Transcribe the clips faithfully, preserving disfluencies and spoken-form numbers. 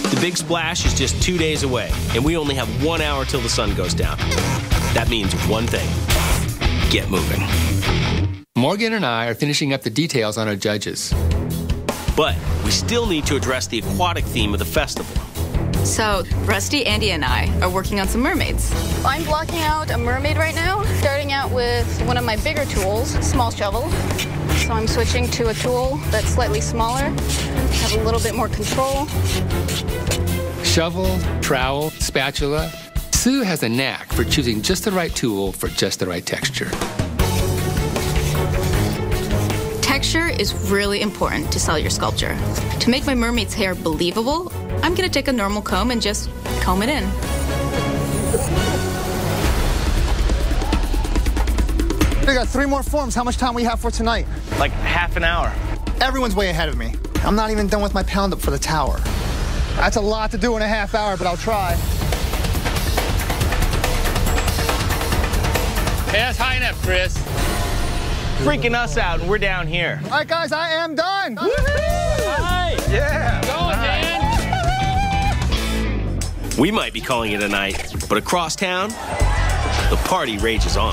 The big splash is just two days away, and we only have one hour till the sun goes down. That means one thing. Get moving. Morgan and I are finishing up the details on our judges. But we still need to address the aquatic theme of the festival. So, Rusty, Andy, and I are working on some mermaids. I'm blocking out a mermaid right now, starting out with one of my bigger tools, small shovel. So I'm switching to a tool that's slightly smaller, have a little bit more control. Shovel, trowel, spatula. Sue has a knack for choosing just the right tool for just the right texture. Texture is really important to sell your sculpture. To make my mermaid's hair believable, I'm gonna take a normal comb and just comb it in. We got three more forms. How much time we have for tonight? Like half an hour. Everyone's way ahead of me. I'm not even done with my pound up for the tower. That's a lot to do in a half hour, but I'll try. Hey, that's high enough, Chris. Freaking us out, and we're down here. All right, guys, I am done. Nice. Yeah. Going, man. We might be calling it a night, but across town, the party rages on.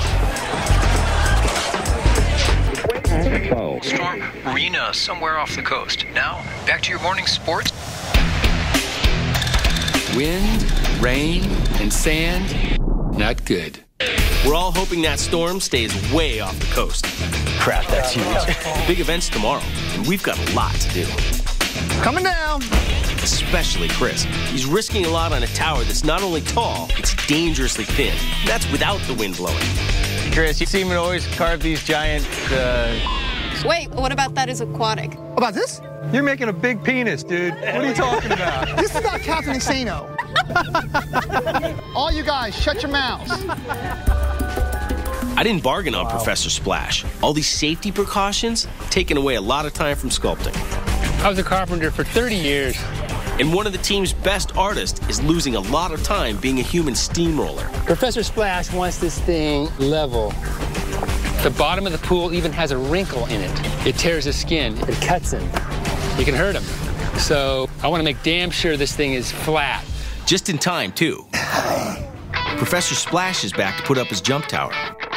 Storm Rena somewhere off the coast. Now, back to your morning sports. Wind, rain, and sand, not good. We're all hoping that storm stays way off the coast. Crap, that's huge. Big events tomorrow, and we've got a lot to do. Coming down. Especially Chris. He's risking a lot on a tower that's not only tall, it's dangerously thin. That's without the wind blowing. Chris, you seem to always carve these giant, uh... Wait, what about that is aquatic? About this? You're making a big penis, dude. What are you talking about? This is not Captain Insano. All you guys, shut your mouths. I didn't bargain on wow. Professor Splash. All these safety precautions taking away a lot of time from sculpting. I was a carpenter for thirty years. And one of the team's best artists is losing a lot of time being a human steamroller. Professor Splash wants this thing level. The bottom of the pool even has a wrinkle in it. It tears his skin. It cuts him. You can hurt him. So I want to make damn sure this thing is flat. Just in time, too. Professor Splash is back to put up his jump tower.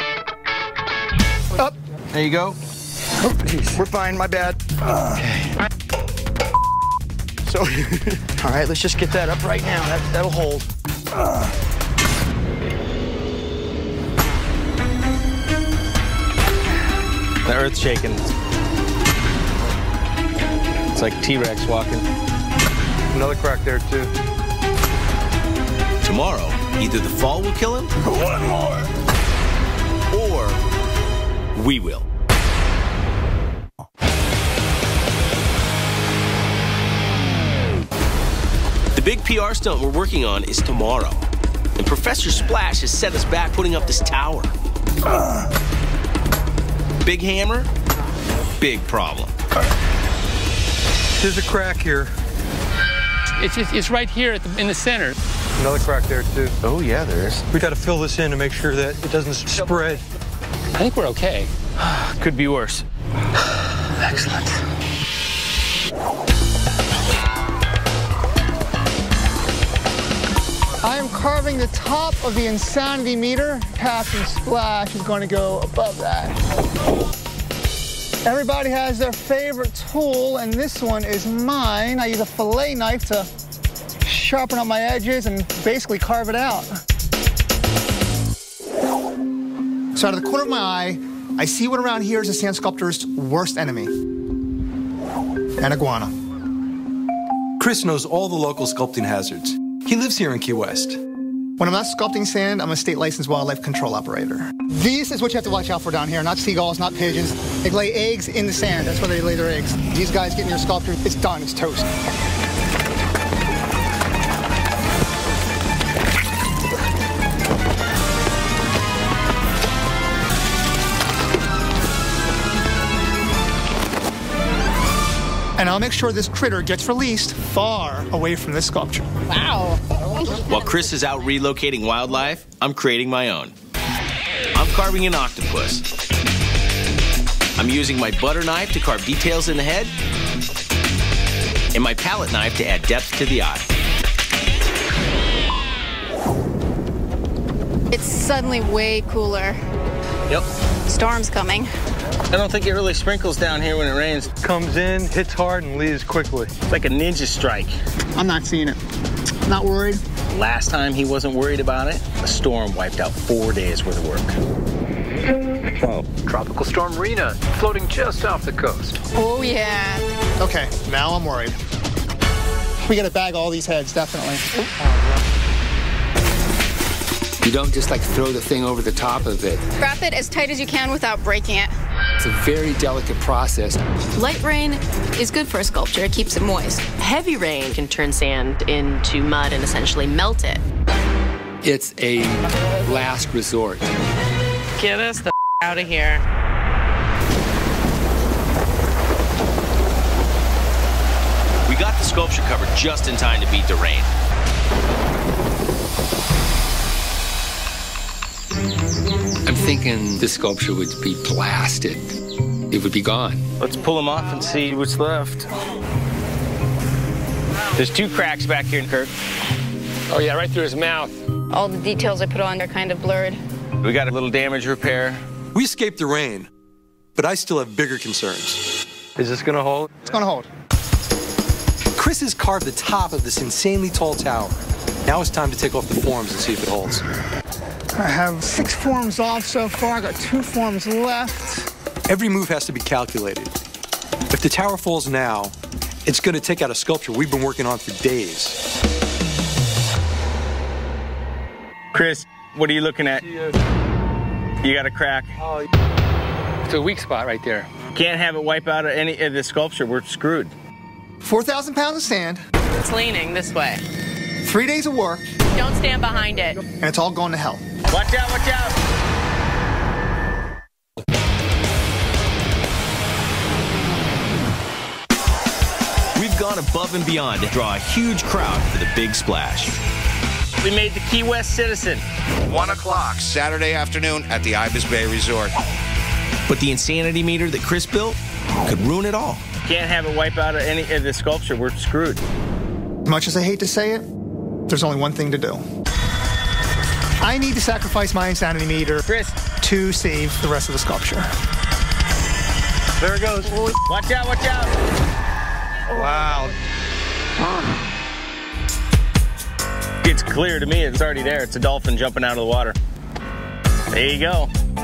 Up. There you go. Oh, we're fine, my bad. Okay. So, all right, let's just get that up right now. That, that'll hold. Uh. The earth's shaking. It's like T-Rex walking. Another crack there, too. Tomorrow, either the fall will kill him, one more, or we will. The big P R stunt we're working on is tomorrow. And Professor Splash has set us back putting up this tower. Uh. Big hammer, big problem. There's a crack here. It's, just, it's right here at the, in the center. Another crack there, too. Oh, yeah, there is. We got to fill this in to make sure that it doesn't spread. I think we're okay. Could be worse. Excellent. I am carving the top of the insanity meter. Captain Splash is going to go above that. Everybody has their favorite tool, and this one is mine. I use a fillet knife to sharpen up my edges and basically carve it out. So out of the corner of my eye, I see what around here is a sand sculptor's worst enemy, an iguana. Chris knows all the local sculpting hazards. He lives here in Key West. When I'm not sculpting sand, I'm a state licensed wildlife control operator. This is what you have to watch out for down here, not seagulls, not pigeons. They lay eggs in the sand. That's where they lay their eggs. These guys get in your sculpture, it's done, it's toast. And I'll make sure this critter gets released far away from this sculpture. Wow. While Chris is out relocating wildlife, I'm creating my own. I'm carving an octopus. I'm using my butter knife to carve details in the head, and my palette knife to add depth to the eye. It's suddenly way cooler. Yep. Storm's coming. I don't think it really sprinkles down here when it rains. Comes in, hits hard, and leaves quickly. It's like a ninja strike. I'm not seeing it. Not worried. Last time he wasn't worried about it, a storm wiped out four days worth of work. Whoa. Tropical Storm Rena, floating just off the coast. Oh, yeah. Okay, now I'm worried. We gotta bag all these heads, definitely. You don't just like throw the thing over the top of it. Wrap it as tight as you can without breaking it. It's a very delicate process. Light rain is good for a sculpture. It keeps it moist. Heavy rain can turn sand into mud and essentially melt it. It's a last resort. Get us the out of here. We got the sculpture covered just in time to beat the rain. I'm thinking this sculpture would be blasted. It would be gone. Let's pull him off and see what's left. There's two cracks back here, Kirk. Oh yeah, right through his mouth. All the details I put on are kind of blurred. We got a little damage repair. We escaped the rain, but I still have bigger concerns. Is this gonna hold? It's gonna hold. Chris has carved the top of this insanely tall tower. Now it's time to take off the forms and see if it holds. I have six forms off so far. I got two forms left. Every move has to be calculated. If the tower falls now, it's going to take out a sculpture we've been working on for days. Chris, what are you looking at? You got a crack. It's a weak spot right there. Can't have it wipe out any of the sculpture. We're screwed. four thousand pounds of sand, It's leaning this way. three days of work, Don't stand behind it. and it's all going to hell. Watch out, watch out. We've gone above and beyond to draw a huge crowd for the big splash. We made the Key West citizen. One o'clock Saturday afternoon at the Ibis Bay Resort. But the insanity meter that Chris built could ruin it all. Can't have it wipe out any of the sculpture. We're screwed. Much as I hate to say it, there's only one thing to do. I need to sacrifice my insanity meter Chris. to save the rest of the sculpture. There it goes. Watch out, watch out. Wow. It's clear to me it's already there. It's a dolphin jumping out of the water. There you go.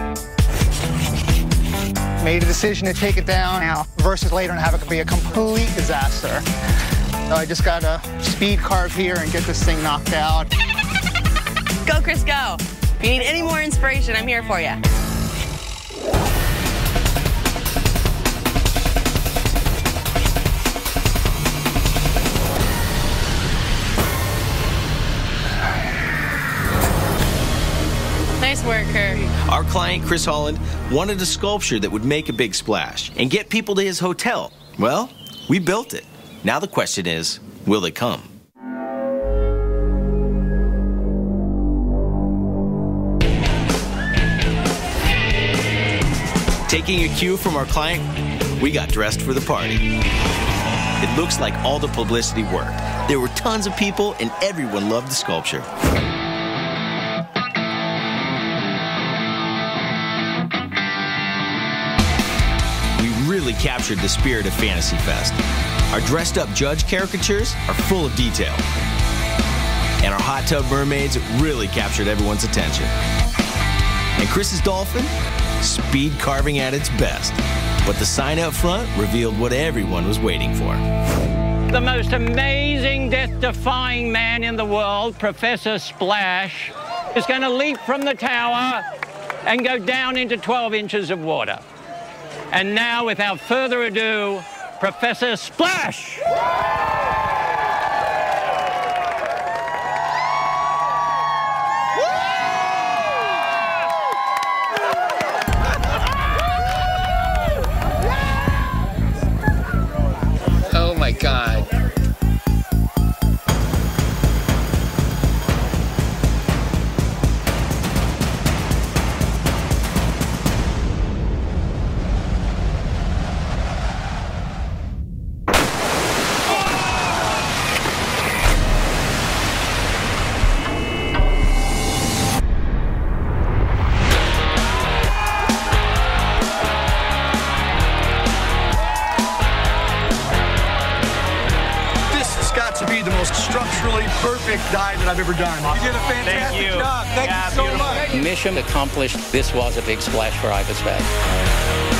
Made a decision to take it down now versus later and have it be a complete disaster. So I just got to speed carve here and get this thing knocked out. Go, Chris, go. If you need any more inspiration, I'm here for you. Nice work, Kirk. Our client, Chris Holland, wanted a sculpture that would make a big splash and get people to his hotel. Well, we built it. Now the question is, will they come? Taking a cue from our client, we got dressed for the party. It looks like all the publicity worked. There were tons of people and everyone loved the sculpture. We really captured the spirit of Fantasy Fest. Our dressed-up judge caricatures are full of detail. And our hot tub mermaids really captured everyone's attention. And Chris's dolphin? Speed carving at its best. But the sign up front revealed what everyone was waiting for. The most amazing death-defying man in the world, Professor Splash, is going to leap from the tower and go down into twelve inches of water. And now, without further ado, Professor Splash! Oh my God. got to be the most structurally perfect dive that I've ever done. You did a fantastic Thank you. job. Thank Yeah, you so beautiful. much. Mission accomplished. This was a big splash for Ibis Bay.